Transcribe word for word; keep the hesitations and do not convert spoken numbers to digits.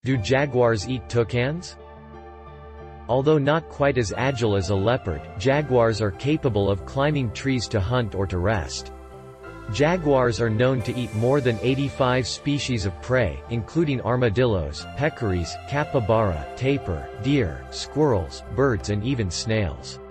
Do jaguars eat toucans? Although not quite as agile as a leopard, jaguars are capable of climbing trees to hunt or to rest. Jaguars are known to eat more than eighty-five species of prey, including armadillos, peccaries, capybara, tapir, deer, squirrels, birds and even snails.